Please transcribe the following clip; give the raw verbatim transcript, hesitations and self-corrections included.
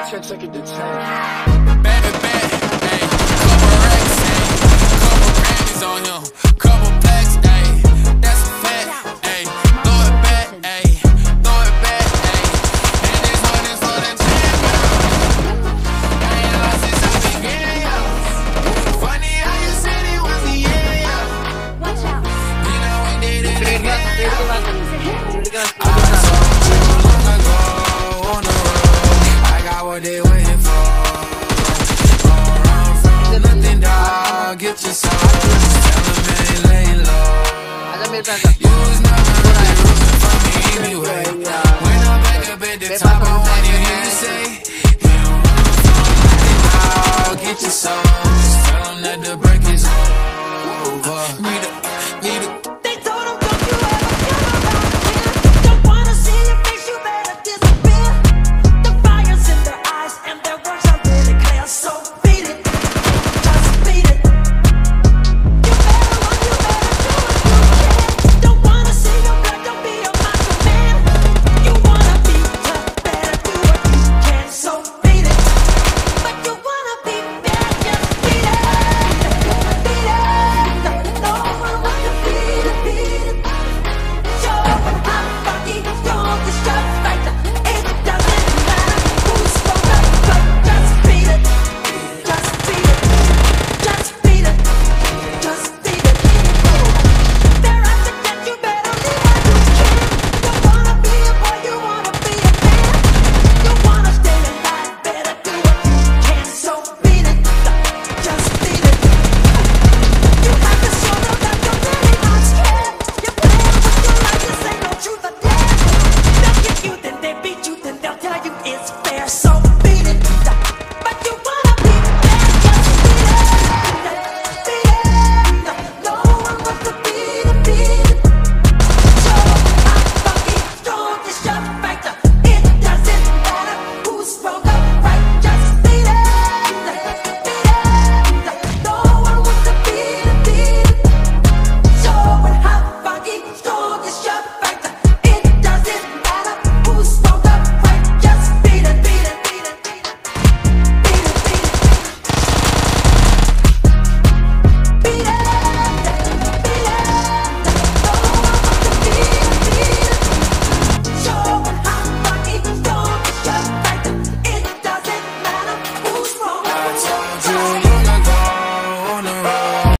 Check, check it to ten. Baby, baby, ayy. Couple racks, ayy. Couple panties on him. Couple blacks, ayy. That's a fact, ayy. Throw it back, ayy. Throw it back, ayy. And this one is for the champion. I ain't lost since I began, yo. Funny how you said it was the end, yo. Watch out. You know we did it again, yo. Enemies ahead. I told you long ago on the road, I got what they waiting for. Don't run from nothing, dog. Get your soul. Just tell them it ain't laying low. You was never really rooting for me anyway. When I'm back up at the top, I want you hear you say, you don't run from nothing, dog. Get your soul. Just tell them that the break is over.